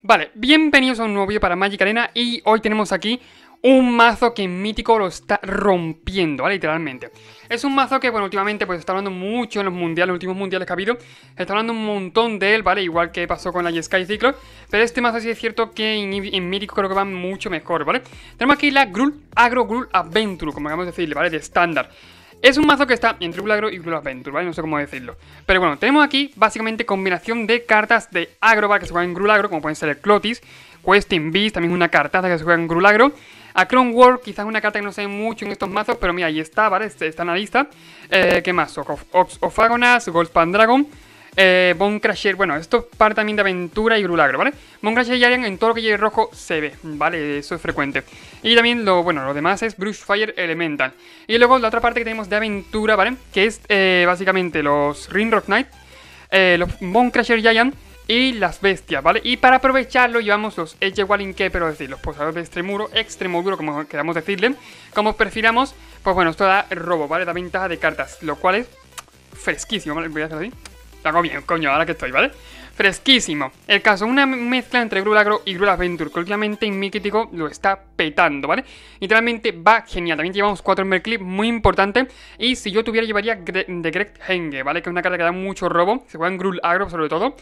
Vale, bienvenidos a un nuevo vídeo para Magic Arena y hoy tenemos aquí un mazo que en Mítico lo está rompiendo, ¿vale? Literalmente. Es un mazo que, bueno, últimamente pues está hablando mucho en los mundiales, los últimos mundiales que ha habido. Está hablando un montón de él, ¿vale? Igual que pasó con la Sky Ciclo. Pero este mazo sí es cierto que en Mítico creo que va mucho mejor, ¿vale? Tenemos aquí la Gruul Agro Gruul Adventure, como acabamos de decirle, ¿vale? De estándar. Es un mazo que está entre Gruul Agro y Gruul Adventure, ¿vale? No sé cómo decirlo. Pero bueno, tenemos aquí básicamente combinación de cartas de agro, ¿vale? Que se juegan en Gruul Agro, como pueden ser el Clotis, Questing Beast, también es una cartaza que se juega en Gruul Agro. A Chrome World, quizás una carta que no se ve mucho en estos mazos, pero mira, ahí está, ¿vale? Está en la lista. ¿Qué más? Ophagonas, Goldspan Dragon, Bone Crusher, bueno, esto es parte también de aventura y Gruul Agro, ¿vale? Bone Crusher y Arian en todo lo que lleve rojo se ve, ¿vale? Eso es frecuente. Y también lo demás es Brushfire Elemental. Y luego la otra parte que tenemos de aventura, ¿vale? Que es básicamente los Ringrock Knight, los Bone Crusher Giant y las bestias, ¿vale? Y para aprovecharlo llevamos los Edgewalling-Keeper, pero decir, los posadores de Extremoduro, como queramos decirle, como prefiramos, pues bueno, esto da robo, ¿vale? Da ventaja de cartas, lo cual es fresquísimo, ¿vale? Voy a hacer así. Lo hago bien, coño, ahora que estoy, ¿vale? Fresquísimo. El caso, una mezcla entre Gruul Agro y Gruul Adventure, que últimamente en mi crítico lo está petando, ¿vale? Literalmente va genial. También llevamos 4 Emberclip, muy importante. Y si yo tuviera, llevaría de Greg Henge, ¿vale? Que es una carta que da mucho robo. Se juega en Gruul Agro, sobre todo.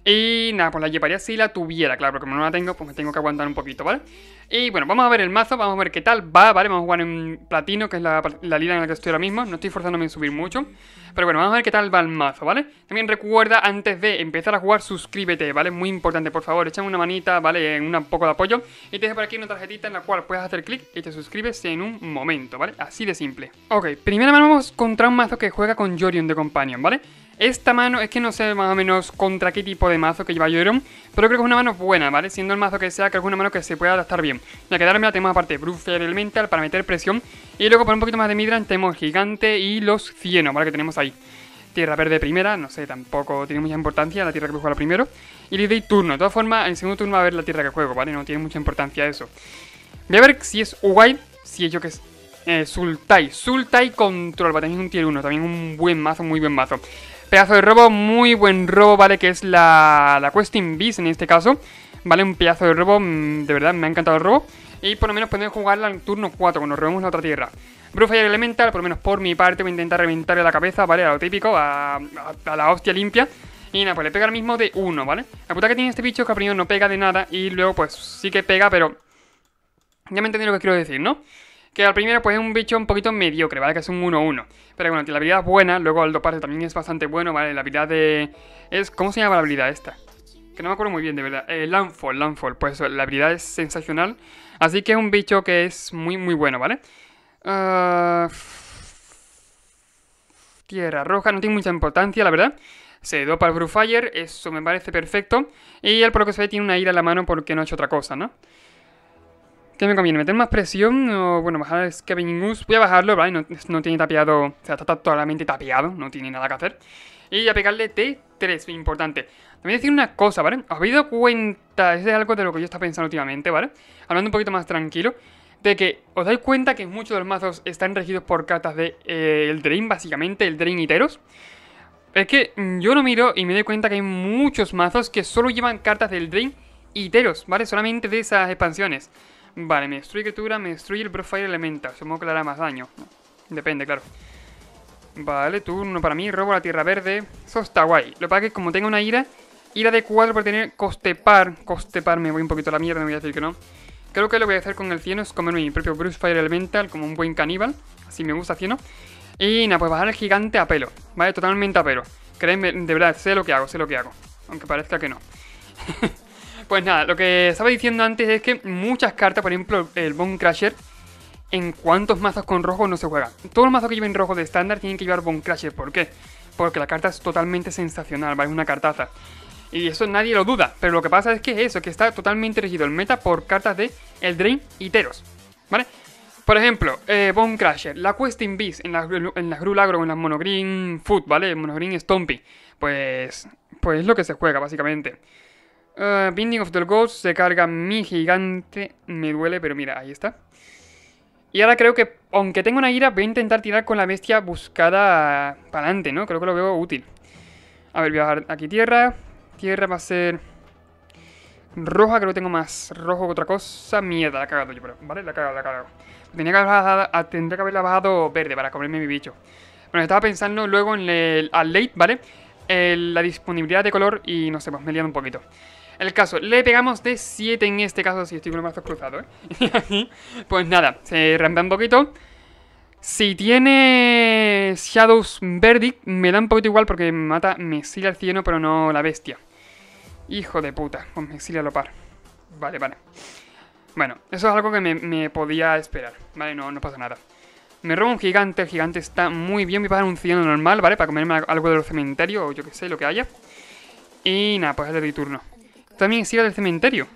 Y nada, pues la llevaría si la tuviera, claro, porque como no la tengo, pues me tengo que aguantar un poquito, ¿vale? Y bueno, vamos a ver el mazo, vamos a ver qué tal va, ¿vale? Vamos a jugar en platino, que es la línea en la que estoy ahora mismo. No estoy forzándome en subir mucho. Pero bueno, vamos a ver qué tal va el mazo, ¿vale? También recuerda, antes de empezar a jugar, suscríbete, ¿vale? Muy importante, por favor, échame una manita, ¿vale? Un poco de apoyo. Y te dejo por aquí una tarjetita en la cual puedes hacer clic y te suscribes en un momento, ¿vale? Así de simple. Ok, primera mano vamos contra un mazo que juega con Yorion de Companion, ¿vale? Esta mano, es que no sé más o menos contra qué tipo de mazo que lleva Yorion, pero creo que es una mano buena, ¿vale? Siendo el mazo que sea, creo que es una mano que se puede adaptar bien. Ya que darme la tenemos aparte Brushfire Elemental para meter presión. Y luego por un poquito más de midrange tenemos el Gigante y los Cieno, ¿vale? Que tenemos ahí. Tierra verde primera, no sé, tampoco tiene mucha importancia la tierra que juego primero. Y le doy turno, de todas formas, en el segundo turno va a ver la tierra que juego, ¿vale? No tiene mucha importancia eso. Voy a ver si es Uguay, si he hecho que es Sultai. Sultai Control, ¿vale? También es un tier 1, también un buen mazo, muy buen mazo. Pedazo de robo, muy buen robo, ¿vale? Que es la Questing Beast en este caso. Vale, un pedazo de robo, de verdad, me ha encantado el robo. Y por lo menos podemos jugarla en turno 4, cuando robemos la otra tierra. Brushfire Elemental, por lo menos por mi parte, voy a intentar reventarle la cabeza, ¿vale? A lo típico, a la hostia limpia. Y nada, pues le pega ahora mismo de 1, ¿vale? La puta que tiene este bicho es que primero no pega de nada y luego pues sí que pega, pero... Ya me entendí lo que quiero decir, ¿no? Que al primero pues es un bicho un poquito mediocre, ¿vale? Que es un 1-1. Pero bueno, la habilidad es buena, luego el doparte también es bastante bueno, ¿vale? La habilidad de... ¿Cómo se llama la habilidad esta? Que no me acuerdo muy bien, de verdad. Landfall, pues la habilidad es sensacional. Así que es un bicho que es muy, muy bueno, ¿vale? Tierra roja, no tiene mucha importancia, la verdad. Se dopa el Brushfire, eso me parece perfecto. Y él por lo que se ve tiene una ira en la mano porque no ha hecho otra cosa, ¿no? ¿Qué me conviene? ¿Meter más presión? O bueno, bajar el Scavenging Ooze. Voy a bajarlo, ¿vale? No tiene tapiado, o sea, está totalmente tapiado, no tiene nada que hacer. Y a pegarle T3, importante. También voy a decir una cosa, ¿vale? ¿Os habéis dado cuenta? Eso es algo de lo que yo estaba pensando últimamente, ¿vale? Hablando un poquito más tranquilo. De que os dais cuenta que muchos de los mazos están regidos por cartas de el Drain, básicamente, el Drain y Teros. Es que yo lo miro y me doy cuenta que hay muchos mazos que solo llevan cartas del Drain y Teros, ¿vale? Solamente de esas expansiones. Vale, me destruye criatura, me destruye el Brushfire Elemental. Supongo que le hará más daño. Depende, claro. Vale, turno para mí, robo la tierra verde. Eso está guay. Lo que pasa es que como tengo una ira de 4 por tener coste par, me voy un poquito a la mierda, me voy a decir que no. Creo que lo voy a hacer con el Cieno, es comerme mi propio Brushfire Elemental como un buen caníbal. Así me gusta Cieno. Y nada, pues bajar el gigante a pelo, ¿vale? Totalmente a pelo. Créeme, de verdad, sé lo que hago. Aunque parezca que no. Pues nada, lo que estaba diciendo antes es que muchas cartas, por ejemplo, el Bone Crusher, ¿en cuántos mazos con rojo no se juega? Todos los mazos que lleven rojo de estándar tienen que llevar Bone Crusher. ¿Por qué? Porque la carta es totalmente sensacional, ¿vale? Es una cartaza. Y eso nadie lo duda, pero lo que pasa es que eso, que está totalmente regido el meta por cartas de Eldraine y Teros, ¿vale? Por ejemplo, Bone Crusher, la Questing Beast en las Gruul Agro o en las Monogreen Food, ¿vale? Monogreen Stompy, pues es lo que se juega, básicamente. Binding of the Ghost, se carga mi gigante, me duele, pero mira, ahí está. Y ahora creo que, aunque tengo una ira, voy a intentar tirar con la bestia buscada para adelante, ¿no? Creo que lo veo útil. A ver, voy a bajar aquí tierra. Tierra va a ser Roja, creo que tengo más rojo que otra cosa. Mierda, la he cagado yo, pero, ¿vale? La he cagado, la he cagado. Tendría que haberla bajado verde para comerme mi bicho. Bueno, estaba pensando luego en el al late, ¿vale? La disponibilidad de color y no sé, pues me he liado un poquito. El caso, le pegamos de 7 en este caso, si estoy con los brazos cruzados, ¿eh? Y aquí, pues nada, se rampea un poquito. Si tiene Shadows Verdict, me da un poquito igual porque me mata Mesilia al cielo, pero no la bestia. Hijo de puta, pues Mesilia lo par. Vale, vale. Bueno, eso es algo que me podía esperar, ¿vale? No pasa nada. Me robo un gigante, el gigante está muy bien. Voy a pasar un cielo normal, ¿vale? Para comerme algo del cementerio o yo que sé, lo que haya. Y nada, pues es de mi turno. También sigue del cementerio.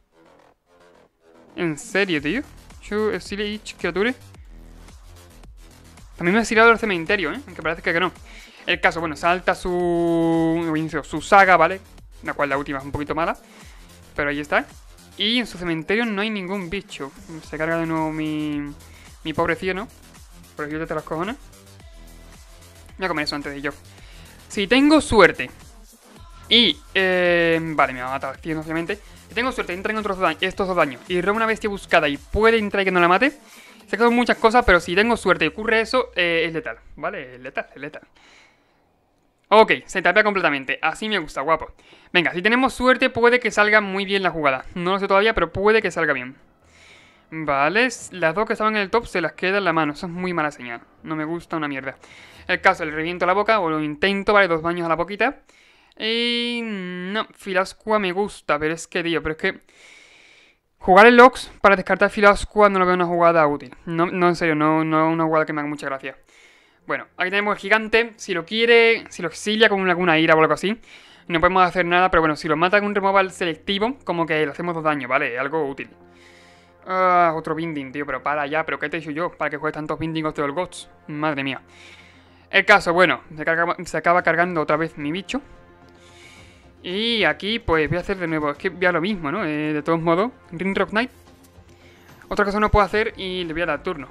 ¿En serio, tío? Yo, each creature. También me ha tirado del cementerio, ¿eh? Aunque parece que no. El caso, bueno, salta su saga, ¿vale? La cual la última es un poquito mala. Pero ahí está. Y en su cementerio no hay ningún bicho. Se carga de nuevo mi pobre cieno. Por aquí te las cojones. Voy a comer eso antes de yo. Si tengo suerte. Y, vale, me va a matar el cieno, obviamente. Si tengo suerte, entra en estos dos daños. Y roba una bestia buscada y puede entrar y que no la mate. Se quedan muchas cosas, pero si tengo suerte y ocurre eso, es letal. ¿Vale? Es letal, es letal. Ok, se tapea completamente. Así me gusta, guapo. Venga, si tenemos suerte puede que salga muy bien la jugada. No lo sé todavía, pero puede que salga bien. Vale, las dos que estaban en el top se las queda en la mano. Eso es muy mala señal. No me gusta una mierda. El caso, le reviento la boca o lo intento, vale, 2 baños a la boquita. Y no, Filascua me gusta, pero es que, tío, pero es que... Jugar el Lox para descartar Filascua no lo veo una jugada útil. No, en serio, no una jugada que me haga mucha gracia. Bueno, aquí tenemos el gigante. Si lo quiere, si lo exilia con alguna ira o algo así, no podemos hacer nada. Pero bueno, si lo mata con un removal selectivo, como que le hacemos 2 daños, ¿vale? Algo útil. Otro binding, tío, pero para ya. ¿Pero qué te he dicho yo? ¿Para que juegue tantos bindings de Gods? Madre mía. El caso, bueno, se acaba cargando otra vez mi bicho. Y aquí, pues, voy a hacer de nuevo. Es que voy a lo mismo, ¿no? De todos modos, Ringrock Knight. Otra cosa no puedo hacer y le voy a dar turno.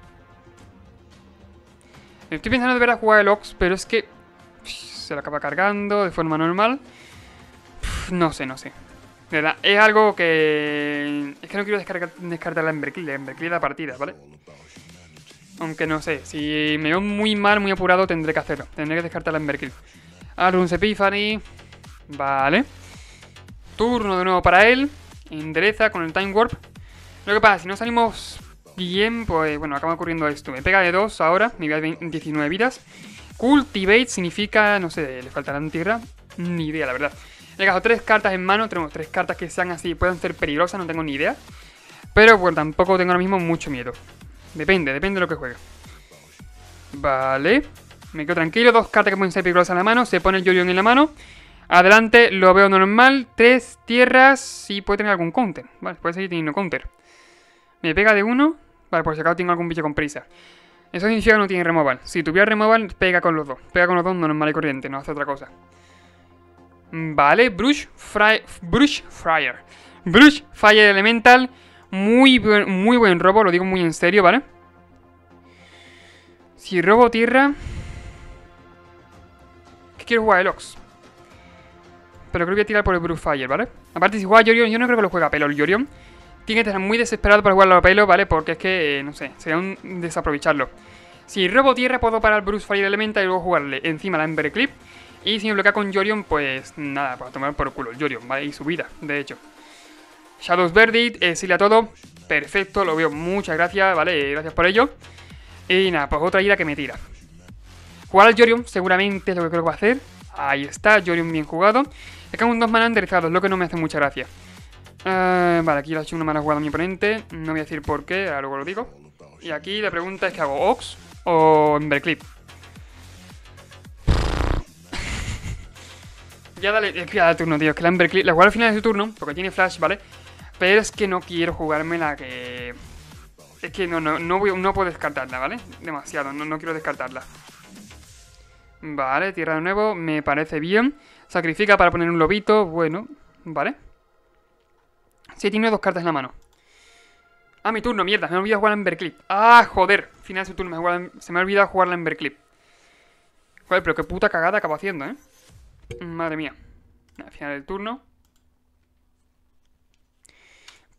Estoy pensando de ver a jugar el Ox, pero es que se lo acaba cargando de forma normal. No sé. De verdad, es algo que... Es que no quiero descartar la Embercleave la partida, ¿vale? Aunque no sé, si me veo muy mal, muy apurado, tendré que hacerlo. Tendré que descartar la Embercleave. Arun's Epiphany. Vale. Turno de nuevo para él. Endereza con el Time Warp. Lo que pasa, si no salimos bien, pues bueno, acaba ocurriendo esto. Me pega de 2 ahora, me voy a 19 vidas. Cultivate significa, no sé, le faltarán tierra. Ni idea, la verdad. Le he gastado 3 cartas en mano. Tenemos 3 cartas que sean así, pueden ser peligrosas, no tengo ni idea. Pero bueno, tampoco tengo ahora mismo mucho miedo. Depende de lo que juegue. Vale. Me quedo tranquilo, 2 cartas que pueden ser peligrosas en la mano. Se pone el Yorion en la mano. Adelante, lo veo normal. 3 tierras y puede tener algún counter. Vale, puede seguir teniendo counter. Me pega de 1. Vale, por si acaso tengo algún bicho con prisa. Eso significa que no tiene removal. Si tuviera removal, pega con los dos. Pega con los dos normal y corriente, no hace otra cosa. Vale, Brush Fire. Brush Fire Elemental. Muy buen robo, lo digo muy en serio, ¿vale? Si robo tierra... ¿Qué quiero jugar el Ox? Pero creo que voy a tirar por el Brush Fire, ¿vale? Aparte, si juega Yorion, yo no creo que lo juegue a pelo el Yorion. Tiene que estar muy desesperado para jugarlo a pelo, ¿vale? Porque es que, no sé, sería un desaprovecharlo. Si robo tierra, puedo parar Bruce Fire Elemental y luego jugarle encima la Embercleave. Y si me bloquea con Yorion, pues nada, para tomar por culo el Yorion, ¿vale? Y su vida, de hecho. Shadows Verdict, exilia todo. Perfecto, lo veo, muchas gracias, ¿vale? Gracias por ello. Y nada, pues otra ira que me tira. Jugar al Yorion, seguramente es lo que creo que va a hacer. Ahí está, Yorion bien jugado. Le caen 2 maná enderezados, lo que no me hace mucha gracia. Vale, aquí le ha hecho una mala jugada a mi oponente. No voy a decir por qué, ahora luego lo digo. Y aquí la pregunta es que hago Ox o Embercleave. Ya dale, es que ya da turno, tío. Es que la Embercleave la juego al final de su turno, porque tiene flash, ¿vale? Pero es que no quiero jugarme la que... Es que no puedo descartarla, ¿vale? Demasiado, no quiero descartarla. Vale, tierra de nuevo, me parece bien. Sacrifica para poner un lobito, bueno, vale. Sí, tiene 2 cartas en la mano. Ah, mi turno, mierda, me he olvidado jugar la Embercleave. Ah, joder, final de su turno, se me ha olvidado jugar la Embercleave. Joder, pero qué puta cagada acabo haciendo, ¿eh? Madre mía. Al final del turno.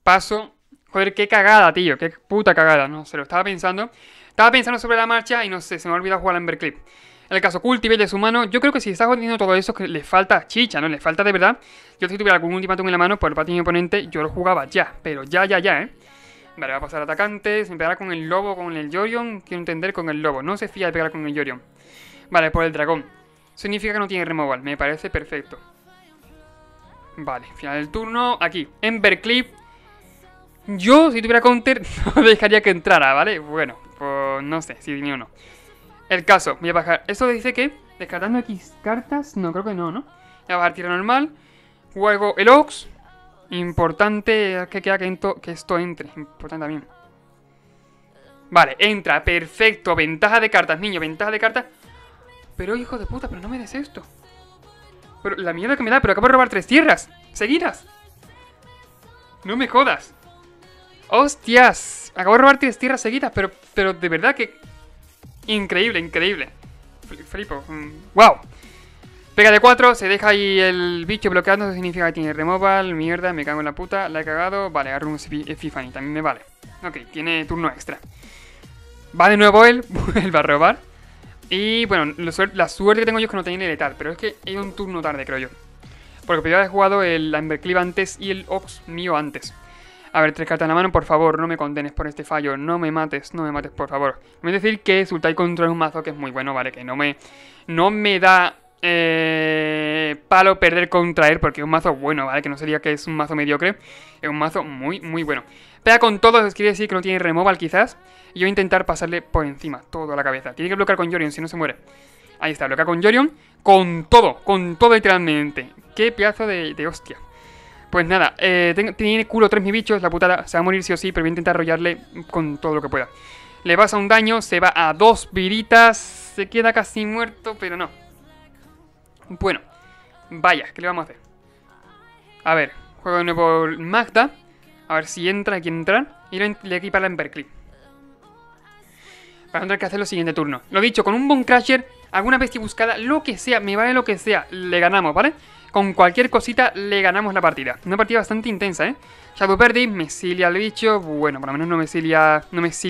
Paso. Joder, qué cagada, tío. Qué puta cagada. No sé, lo estaba pensando. Estaba pensando sobre la marcha y no sé, se me ha olvidado jugar al Emberclip. En el caso Cultivate es humano. Yo creo que si está jodiendo todo eso, que le falta chicha, ¿no? Le falta de verdad. Yo si tuviera algún ultimátum en la mano por parte de mi oponente, yo lo jugaba ya. Pero ya, ¿eh? Vale, va a pasar atacante. Se pegará con el lobo, con el Yorion. Quiero entender con el lobo. No se fía de pegar con el Yorion. Vale, por el dragón. Significa que no tiene removal. Me parece perfecto. Vale, final del turno. Aquí, Emberclip. Yo, si tuviera counter, no dejaría que entrara, ¿vale? Bueno, pues no sé si ni o no. El caso, voy a bajar. Esto dice que descartando X cartas. No, creo que no, ¿no? Voy a bajar tierra normal. Juego el Ox. Importante que queda que esto entre. Importante también. Vale, entra, perfecto. Ventaja de cartas, niño, ventaja de cartas. Pero hijo de puta, pero no me des esto. Pero la mierda que me da, pero acabo de robar 3 tierras seguidas. No me jodas. ¡Hostias! Acabo de robar 3 tierras seguidas, pero de verdad que... Increíble, increíble. Flipo. ¡Wow! Pega de 4, se deja ahí el bicho bloqueando, eso significa que tiene removal. Mierda, me cago en la puta, la he cagado. Vale, agarro un Epiphany, también me vale. Ok, tiene turno extra. Va de nuevo él, él va a robar. Y bueno, la suerte que tengo yo es que no tenía letal, pero es que he ido un turno tarde, creo yo. Porque podría haber jugado el Emberclip antes y el Ox mío antes. A ver, 3 cartas en la mano, por favor, no me condenes por este fallo. No me mates, por favor. Me voy a decir que Sultai Control es un mazo que es muy bueno, ¿vale? Que no me da palo perder contra él, porque es un mazo bueno, ¿vale? Que no sería que es un mazo mediocre. Es un mazo muy, muy bueno. Pega con todo, quiere decir que no tiene removal quizás. Y yo voy a intentar pasarle por encima, todo a la cabeza. Tiene que bloquear con Yorion, si no se muere. Ahí está, bloquea con Yorion. Con todo literalmente. Qué pedazo de hostia. Pues nada, tiene culo 3 mi bicho, es la putada. Se va a morir sí o sí, pero voy a intentar arrollarle con todo lo que pueda. Le pasa un daño, se va a 2 viritas. Se queda casi muerto, pero no. Bueno, vaya, ¿qué le vamos a hacer? A ver, juego de nuevo Magda. A ver si entra, quiere entrar. Y le equipa la Emberclip. Para no tener que hacer lo siguiente turno. Lo dicho, con un Bone Crusher, alguna bestia buscada, lo que sea, me vale lo que sea, le ganamos, ¿vale? Con cualquier cosita le ganamos la partida. Una partida bastante intensa, ¿eh? Shadow Verdi, me exilia al bicho. Bueno, por lo menos no me exilia,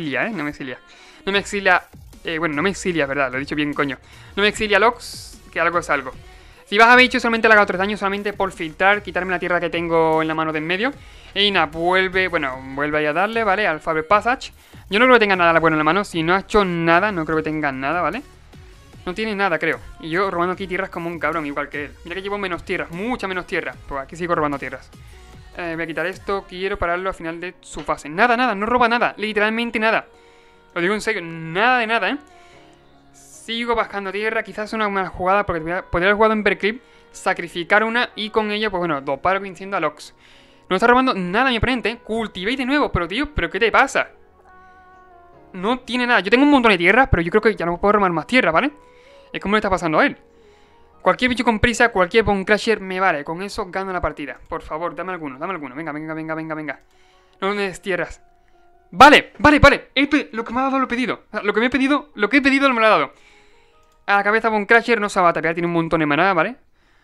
bueno, no me exilia, ¿verdad? Lo he dicho bien, coño. No me exilia Lox, que algo es algo. Si baja bicho, solamente le hago 3 daños, solamente por filtrar, quitarme la tierra que tengo en la mano de en medio. Y nada, vuelve ahí a darle, ¿vale? Al Faber Passage. Yo no creo que tenga nada bueno en la mano. Si no ha hecho nada, no creo que tenga nada, ¿vale? No tiene nada, creo. Y yo robando aquí tierras como un cabrón, igual que él. Mira que llevo menos tierras, mucha menos tierra. Pues aquí sigo robando tierras. Voy a quitar esto, quiero pararlo al final de su fase. Nada, no roba nada, literalmente nada. Lo digo en serio, nada de nada, ¿eh? Sigo bajando tierra, quizás una buena jugada porque podría haber jugado en Emberclip, sacrificar una y con ella, pues bueno, dopar venciendo a Lox. No está robando nada mi oponente, ¿eh? Cultivate de nuevo, pero tío, ¿pero qué te pasa? No tiene nada, yo tengo un montón de tierras, pero yo creo que ya no puedo robar más tierra, ¿vale? Es como le está pasando a él. Cualquier bicho con prisa, cualquier Bone Crusher me vale. Con eso gano la partida. Por favor, dame alguno. Venga. No me des tierras. Vale. Lo que me ha dado lo he pedido. O sea, lo que he pedido me lo ha dado. A la cabeza Bone Crusher no se va a tapear. Tiene un montón de maná, ¿vale?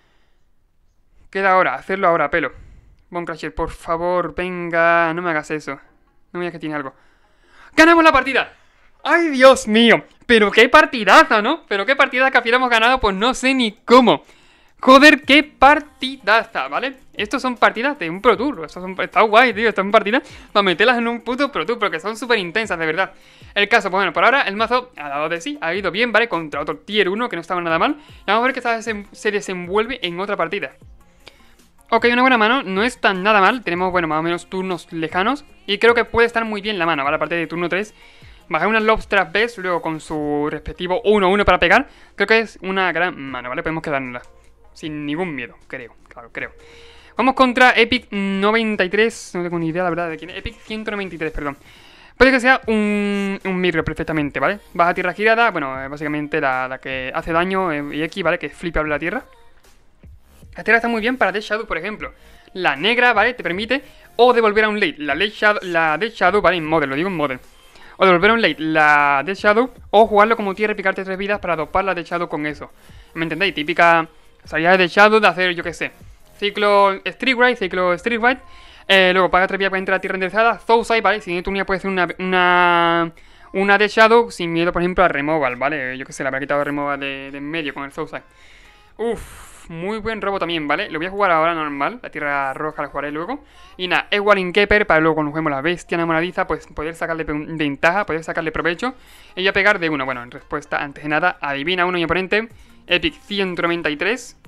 Queda ahora. Hacerlo ahora, pelo. Bone Crusher, por favor, venga. No me hagas eso. No me digas que tiene algo. ¡Ganamos la partida! ¡Ay, Dios mío! Pero qué partidaza, ¿no? Pero qué partidaza que hubiéramos ganado, pues no sé ni cómo. Joder, qué partidaza, ¿vale? Estos son partidas de un Pro Tour. Está guay, tío. Estas son partidas para meterlas en un puto Pro Tour, porque son súper intensas, de verdad. El caso, pues bueno, por ahora el mazo ha dado de sí, ha ido bien, ¿vale? Contra otro Tier 1 que no estaba nada mal. Y vamos a ver que esta se desenvuelve en otra partida. Ok, una buena mano, no es tan nada mal. Tenemos, bueno, más o menos turnos lejanos. Y creo que puede estar muy bien la mano, ¿vale? Aparte de turno 3. Bajar una Lobstrap Best, luego con su respectivo 1-1 para pegar. Creo que es una gran mano, ¿vale? Podemos quedárnosla sin ningún miedo, creo. Vamos contra Epic 93. No tengo ni idea, la verdad, de quién es. Epic 193, perdón. Puede que sea un mirror perfectamente, ¿vale? Baja tierra girada, bueno, básicamente la que hace daño y X, ¿vale? Que es flipable la tierra. La tierra está muy bien para Death Shadow, por ejemplo. La negra, ¿vale? Te permite o devolver a un late la Death Shadow, ¿vale? En Model, lo digo en Model. O devolver a un late la Death Shadow o jugarlo como tierra y picarte 3 vidas para dopar la Death Shadow con eso. ¿Me entendéis? Típica salida de Death Shadow de hacer, yo qué sé, ciclo Streetwise, Luego paga 3 vías para entrar a tierra enderezada. Zousai, ¿vale? Si tu unidad puede hacer una de Shadow sin miedo, por ejemplo, a Removal, ¿vale? Yo que sé, le habrá quitado Removal de en medio con el Zousai. Uff, muy buen robo también, ¿vale? Lo voy a jugar ahora normal, la tierra roja la jugaré luego. Y nada, Ewalin Keeper, para luego cuando juguemos la bestia enamoradiza, pues poder sacarle ventaja, poder sacarle provecho. Y voy a pegar de uno, bueno, en respuesta, antes de nada, adivina uno mi oponente. Epic 193.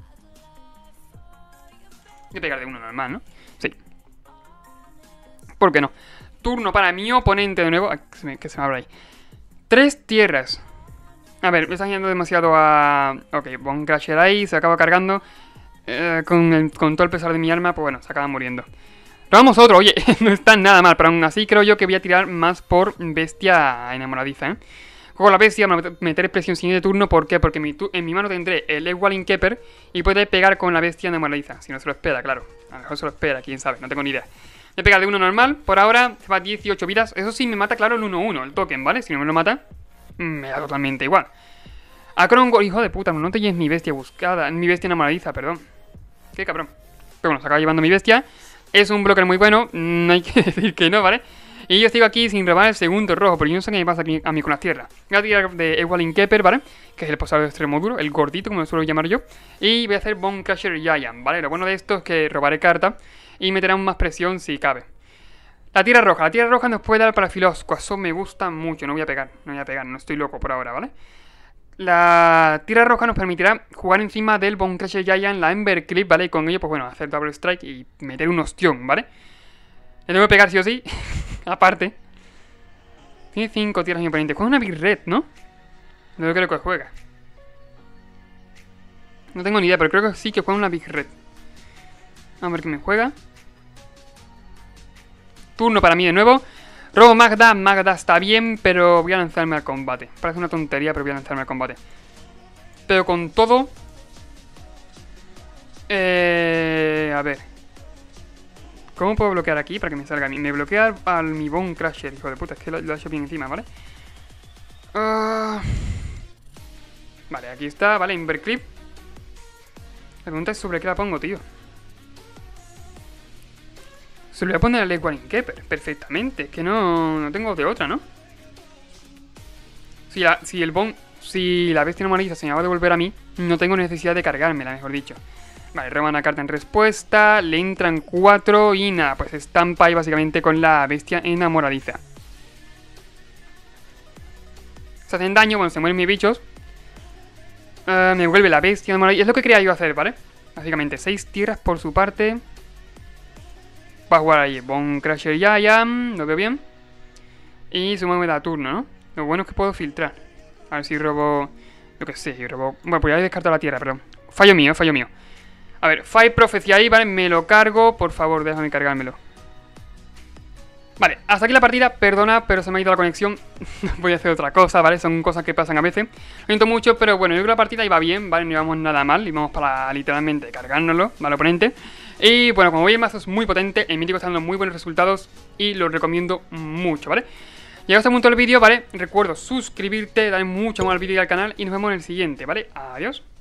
Voy a pegar de uno normal, ¿no? Sí. ¿Por qué no? Turno para mi oponente de nuevo. Que se me abre ahí. 3 tierras. A ver, me está yendo demasiado a... Ok, Bone Crusher ahí, se acaba cargando. Con todo el pesar de mi arma, pues bueno, se acaba muriendo. Robamos otro, oye, no está nada mal, pero aún así creo yo que voy a tirar más por bestia enamoradiza, ¿eh? Juego la bestia, meter presión sin de turno, ¿por qué? Porque en mi mano tendré el Ewalin Keeper y puede pegar con la bestia enamoradiza, si no se lo espera, claro. A lo mejor se lo espera, quién sabe, no tengo ni idea. Voy a pegar de uno normal, por ahora se va 18 vidas, eso sí me mata, claro, el 1-1, el token, ¿vale? Si no me lo mata, me da totalmente igual. Acrongor, hijo de puta, no te lleves mi bestia buscada, mi bestia enamoradiza, perdón. Qué cabrón. Pero bueno, se acaba llevando mi bestia. Es un blocker muy bueno, no hay que decir que no, ¿vale? Y yo sigo aquí sin robar el segundo rojo, pero yo no sé qué me pasa aquí a mí con las tierras. Voy a tirar de Ewalin Keeper, ¿vale? Que es el posado extremo duro, el gordito, como lo suelo llamar yo. Y voy a hacer Bone Crusher Giant, ¿vale? Lo bueno de esto es que robaré carta y meterá más presión si cabe. La tierra roja nos puede dar para Filosco, eso me gusta mucho, no voy a pegar, no estoy loco por ahora, ¿vale? La tierra roja nos permitirá jugar encima del Bone Crusher Giant, la Ember Clip, ¿vale? Y con ello, pues bueno, hacer Double Strike y meter un ostión, ¿vale? Le tengo que pegar sí o sí, aparte. Tiene 5 tierras mi oponente, juega una Big Red, ¿no? No creo que juega. No tengo ni idea, pero creo que sí que juega una Big Red. A ver qué me juega. Turno para mí de nuevo. Robo Magda, Magda está bien, pero voy a lanzarme al combate. Parece una tontería, pero voy a lanzarme al combate. Pero con todo... a ver. ¿Cómo puedo bloquear aquí para que me salga a mí? Me bloquea al mi Bone Crusher, hijo de puta. Es que lo he hecho bien encima, ¿vale? Vale, aquí está, ¿vale? Inverclip. La pregunta es sobre qué la pongo, tío. Se lo voy a poner al Ewalin Keeper, perfectamente. Es que no tengo de otra, ¿no? Si la bestia enamoradiza se me va a devolver a mí, no tengo necesidad de cargármela, mejor dicho. Vale, roba una carta en respuesta, le entran 4 y nada, pues estampa ahí básicamente con la bestia enamoradiza. Se hacen daño, bueno, se mueren mis bichos. Me vuelve la bestia enamoradiza, es lo que quería yo hacer, ¿vale? Básicamente 6 tierras por su parte. Va a jugar ahí Bone Crusher Giant, lo veo bien. Y sumo me da turno, ¿no? Lo bueno es que puedo filtrar. A ver si robo... Yo que sé, si robo... Bueno, pues ya he descartado la tierra, perdón. Fallo mío, fallo mío. A ver, Fire Prophecy ahí, ¿vale? Me lo cargo, por favor, déjame cargármelo. Vale, hasta aquí la partida, perdona, pero se me ha ido la conexión. Voy a hacer otra cosa, ¿vale? Son cosas que pasan a veces. Lo siento mucho, pero bueno, yo creo que la partida iba bien, ¿vale? No íbamos nada mal, íbamos para literalmente cargárnoslo, ¿vale? Oponente. Y bueno, como veis, el mazo es muy potente, el mítico está dando muy buenos resultados y lo recomiendo mucho, ¿vale? Llegado a este punto del vídeo, ¿vale? Recuerdo suscribirte, darle mucho amor al vídeo y al canal y nos vemos en el siguiente, ¿vale? Adiós.